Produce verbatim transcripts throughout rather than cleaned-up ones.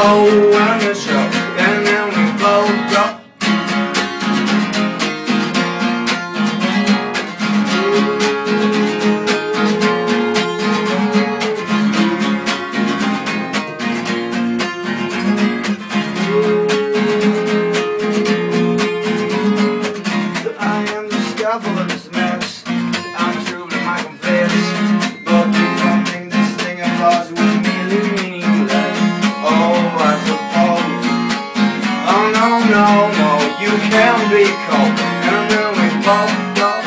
oh, on the show, and then we both go. I am the scaffold of this mess. I'm true to my confess, but do something this thing of ours was merely meaningless. Oh, I suppose. Oh no, no, no, you can be cold, and then we both go.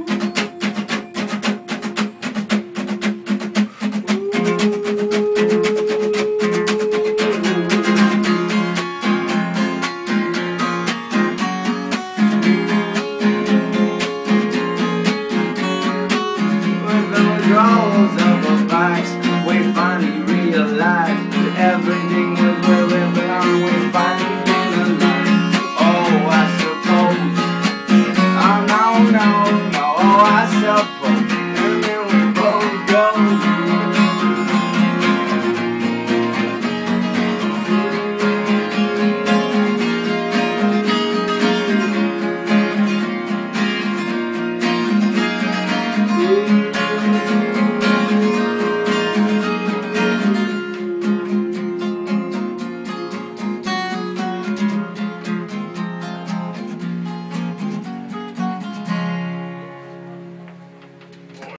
Of a vice, we finally realized that everything was where we belong. We finally been alive. Oh, I suppose. Oh no, no, no. Oh, I suppose. And then we both go. Ooh.